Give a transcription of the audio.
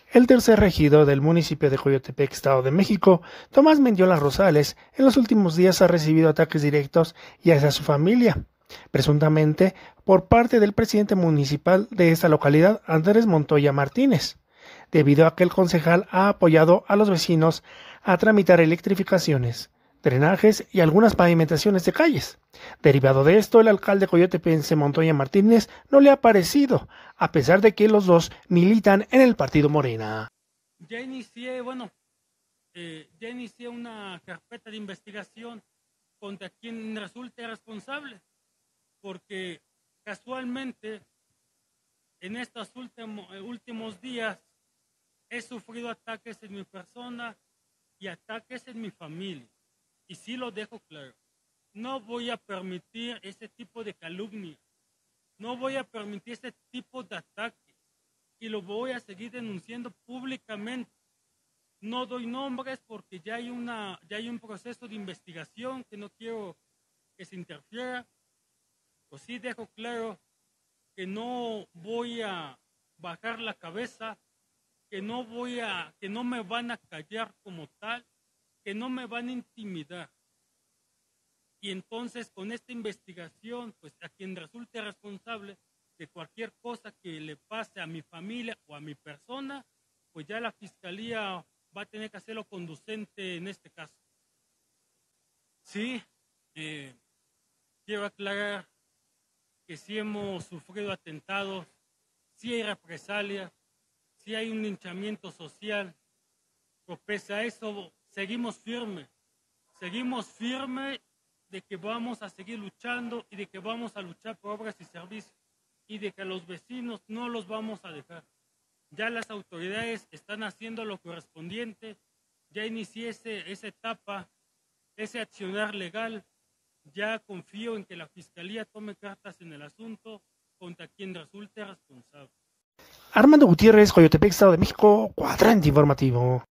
El tercer regidor del municipio de Coyotepec, Estado de México, Tomás Mendiola Rosales, en los últimos días ha recibido ataques directos y hacia su familia, presuntamente por parte del presidente municipal de esta localidad, Andrés Montoya Martínez, debido a que el concejal ha apoyado a los vecinos a tramitar electrificaciones, drenajes y algunas pavimentaciones de calles. Derivado de esto, el alcalde coyotepense Montoya Martínez no le ha parecido, a pesar de que los dos militan en el partido Morena. Ya inicié, bueno, ya inicié una carpeta de investigación contra quien resulte responsable, porque casualmente en estos últimos días he sufrido ataques en mi persona y ataques en mi familia. Y sí lo dejo claro, no voy a permitir ese tipo de calumnia, no voy a permitir ese tipo de ataques y lo voy a seguir denunciando públicamente. No doy nombres porque ya hay un proceso de investigación que no quiero que se interfiera. Pues sí dejo claro que no voy a bajar la cabeza, que no me van a callar como tal, que no me van a intimidar. Y entonces con esta investigación, pues a quien resulte responsable de cualquier cosa que le pase a mi familia o a mi persona, pues ya la fiscalía va a tener que hacerlo conducente en este caso. Sí, quiero aclarar que sí hemos sufrido atentados, sí hay represalias, sí hay un linchamiento social, pero pese a eso seguimos firmes de que vamos a seguir luchando y de que vamos a luchar por obras y servicios y de que a los vecinos no los vamos a dejar. Ya las autoridades están haciendo lo correspondiente, ya inicié esa etapa, ese accionar legal, ya confío en que la Fiscalía tome cartas en el asunto contra quien resulte responsable. Armando Gutiérrez, Coyotepec, Estado de México, Cuadrante Informativo.